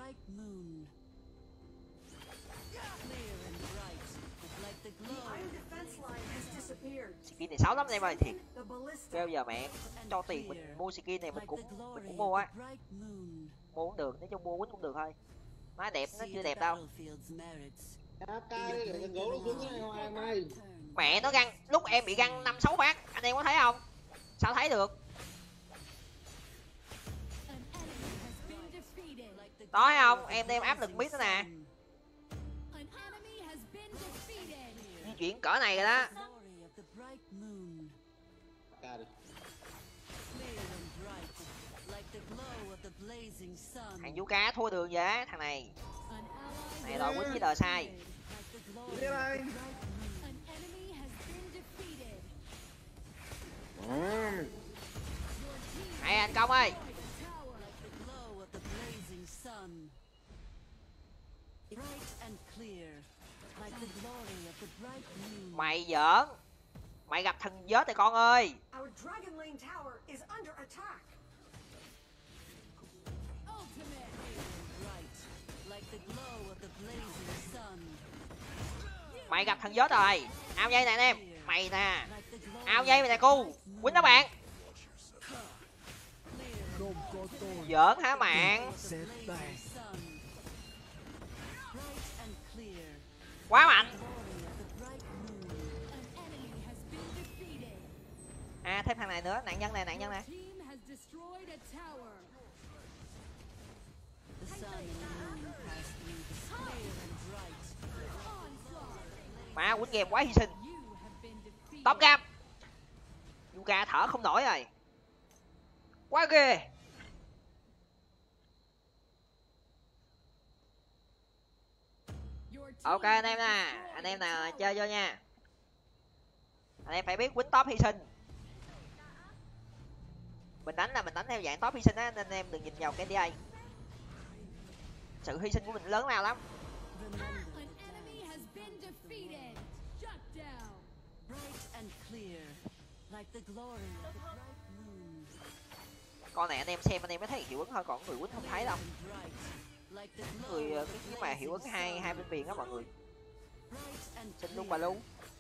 Skin này xấu lắm em ơi, thiệt. Bây giờ mẹ cho tiền mình mua skin này mình cũng mua á. Mua cũng được, nói chung mua quýnh cũng được thôi. Má đẹp nó chưa đẹp đâu. Mẹ nó găng, lúc em bị găng 5-6 phát, anh em có thấy không? Sao thấy được? Đó thấy không? Em đem áp lực mid nữa nè. Di chuyển cỡ này rồi đó. Thằng Yuka thua đường vậy thằng này. Này đội quýnh với đời sai. Hay anh Công ơi. Mày giỡn. Mày gặp thần vớt rồi con ơi. Mày gặp thần vớt rồi. Ao dây nè anh em. Mày nè. Ao dây mày nè cu. Quýnh đó bạn. Giỡn hả bạn? Quá mạnh. À thêm thằng này nữa, nạn nhân nè, nạn nhân nè. Mà quýnh game quá hy sinh. Top gap. Yuka thở không nổi rồi. Quá ghê. Ok anh em nè, anh em nào chơi vô nha. Anh em phải biết quýnh top hy sinh. Mình đánh là mình đánh theo dạng top hy sinh á, nên anh em đừng nhìn vào cái DA. Sự hy sinh của mình lớn lao lắm. Con này anh em xem anh em mới thấy hiệu ứng thôi, còn người quýnh không thấy đâu. Người cái mà hiệu ứng hai bên viền á mọi người. Xin luôn bà luôn.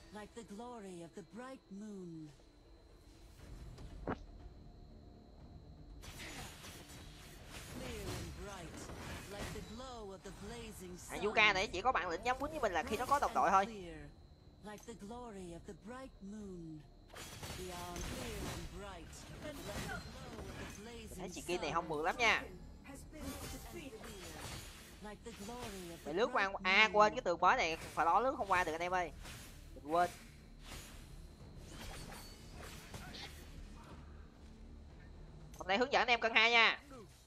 Yuka này chỉ có bạn lĩnh dám quýnh với mình là khi nó có đồng đội thôi. Thấy chị kia này không mượn lắm nha. Mày lướt qua quên cái tường mới này phải đó lướt không qua được anh em ơi. Đừng quên. Hôm nay hướng dẫn anh em cân 2 nha.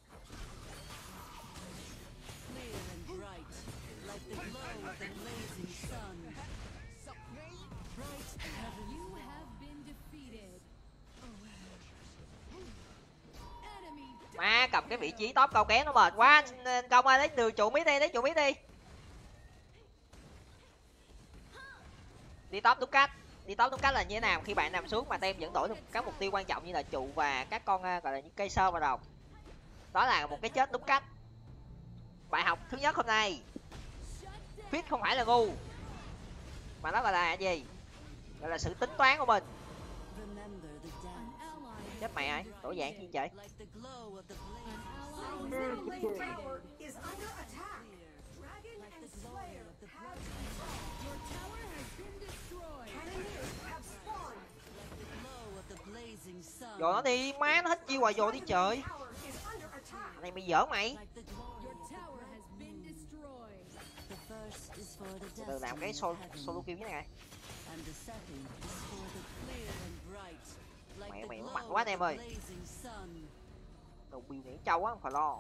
Má cầm cái vị trí top cao kém nó mệt quá. Anh Công ơi lấy đường trụ mít đi, lấy trụ mít đi. Đi top đúng cách. Đi top đúng cách là như thế nào? Khi bạn nằm xuống mà tem vẫn đổi các mục tiêu quan trọng như là trụ và các con gọi là những cây sơ vào đầu. Đó là một cái chết đúng cách. Bài học thứ nhất hôm nay. Fit không phải là ngu. Mà nó gọi là gì? Gọi là sự tính toán của mình. Chết mày ơi, đổi dạng chi vậy? Rồi nó đi, má nó hết chiêu rồi, rồi đi trời. Này mày giỡn mày. Từ làm cái solo kill như này. Mày nó mạnh quá anh em ơi. Đầu build này trâu quá không phải lo.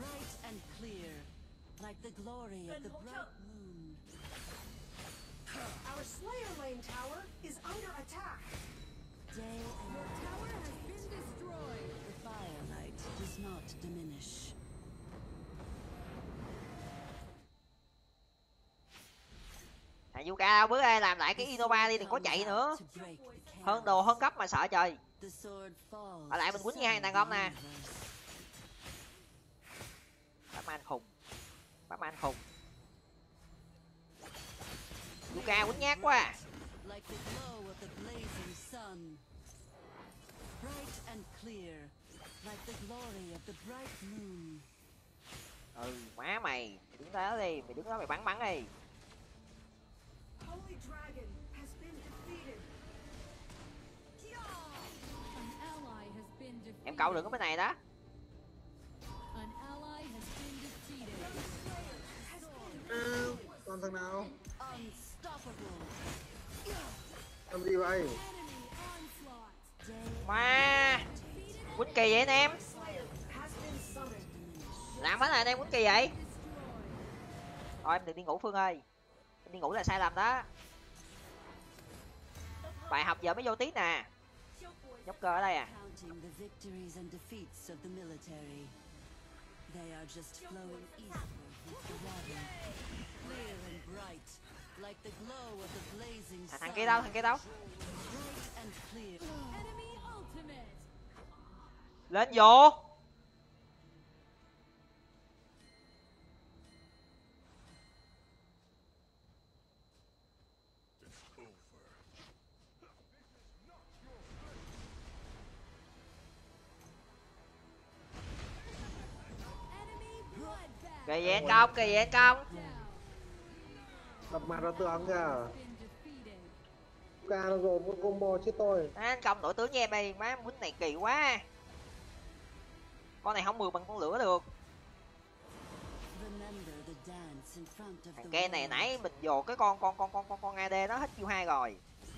Our Slayer lane tower is under attack. Day and your tower has been destroyed. The firelight does not diminish. Thằng Yuka bước đây làm lại cái Innova đi, đừng có chạy nữa. Hơn đồ hơn cấp mà sợ trời. Ở lại mình quýnh như hai đàn ông nè. Batman khùng. man khùng. Yuka quýnh nhát quá. Like the glow of the blazing sun. Bright and clear, like the glory of the bright moon. Ừ, má mày đứng đó đi, mày đứng đó mày bắn đi. Holy dragon has been defeated. An ally has been defeated. Em câu đừng có bên này đó. An ally has been defeated. Còn thằng nào? Unstoppable. Làm gì vậy? Enemy onslaught. Má quýnh kỳ vậy anh em. Làm hết rồi anh em, quýnh kỳ vậy. Thôi em đừng đi ngủ Phương ơi. Em đi ngủ là sai lầm đó. Bài học giờ mới vô tí nè. Nhóc cơ ở đây à. Counting the victories and defeats of the military. They are just flowing eastward with the water. Clear and bright, like the glow of the blazing sun. Thằng kia đâu, thằng kia đâu? Bright and clear. Enemy ultimate. Lên vô. Enemy bloodbath. Kì vậy anh Công, kì vậy anh Công. Down. Đập mặt vào tường kìa. Been defeated. Ca nó rồi một combo chết tôi. À, anh Công đổi tướng cho em đi, má quýnh này kỳ quá. Con này không mượt bằng con lửa được. Remember the dance in front of Thằng the Ken này world. nãy mình vô cái con AD nó hết chiêu 2 rồi.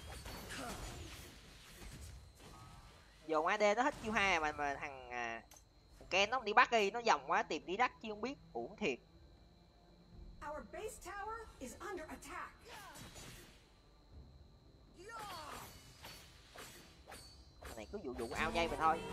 Vô AD nó hết chiêu 2 mà thằng Ken nó đi bắt đi, nó vòng quá tìm đi đắt chứ không biết, uổng thiệt. Our base tower is under attack. Cái này cứ dụ ao dây mình thôi.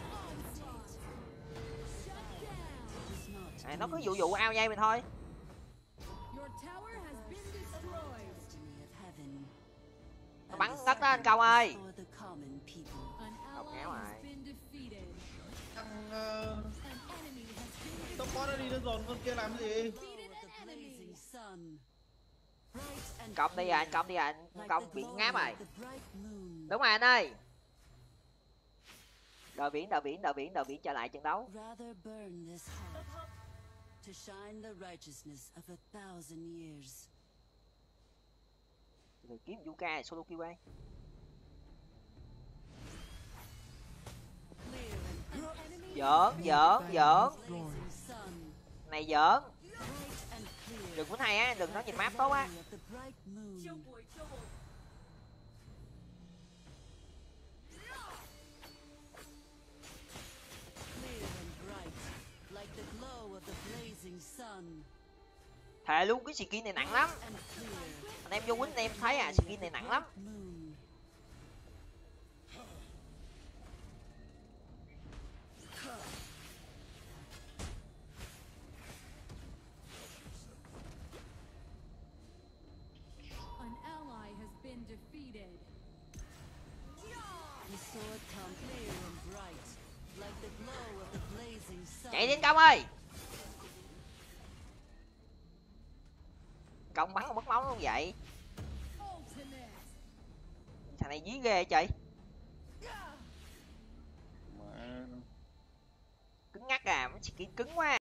À, nó cứ dụ ao dây mình thôi. Your tower has been destroyed. Destiny of heaven. Nó bắn ngất đó anh Công ơi. For the common people. An Không ally kéo has rồi. been defeated. Thằng An enemy has been tóc bó nó đi nó dồn con kia làm gì? defeated. Of An the enemy. blazing sun. Bright and Công đi à, anh clear, Công đi à, anh like Công the bị glory ngáp rồi. of the bright moon. Đúng rồi anh ơi. Đợi viễn trở lại trận đấu. Rather burn this heart to shine the righteousness of 1,000 years. Rồi kiếm Yuka solo kill ai. Clear and An enemy Giỡn. blazing sun. Này giỡn. Bright and clear. Đừng quýnh hay á, đừng nói nhìn like map the tốt á. glory of the bright moon. Clear and bright, like the glow of the blazing sun. Thề luôn cái skin này nặng lắm. And clear, Anh em vô quýnh anh em thấy à, skin này nặng lắm. moon. An ally has been defeated. The sword come clear and bright, like the glow of the blazing sun. Chạy đi anh Công ơi. Công bắn mất máu luôn vậy. Ultimate. Thằng này dí ghê chị. Mà Cứng ngắc à, skin cứng quá.